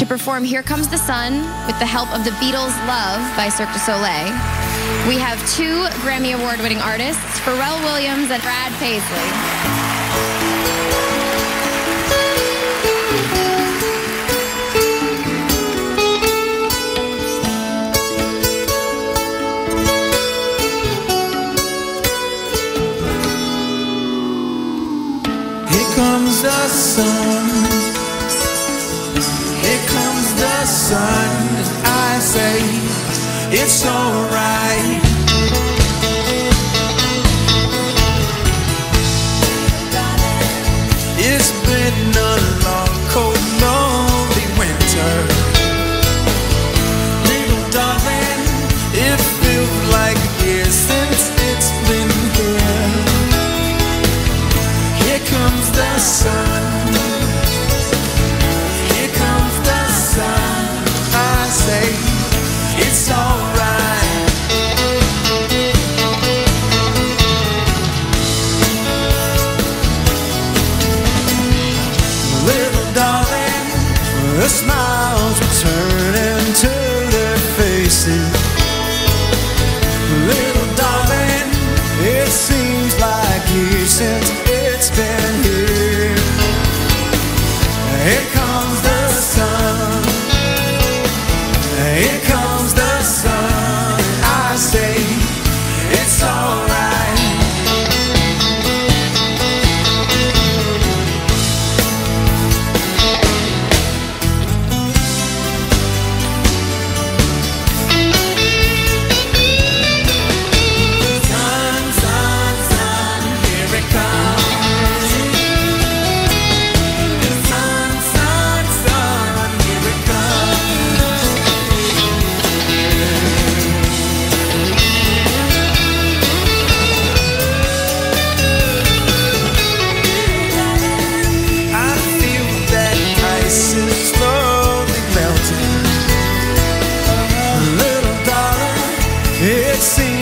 perform Here Comes the Sun with the help of the Beatles' Love by Cirque du Soleil. We have two Grammy Award-winning artists, Pharrell Williams and Brad Paisley. Here comes the sun. Here comes the sun. And I say it's alright. It's been a long, cold, lonely winter. Little darling, it feels like years since it's been here. Here comes the sun. Here comes the sun. I say it's alright. Little darling, the smiles return into their faces. Little darling, it seems like years since it's been here. Here comes the sun. Here comes the sun. I say it's alright. Sun, sun, sun, here it comes. Sun, sun, sun, here it comes. I feel that ice is slowly melting. Little darling, it seems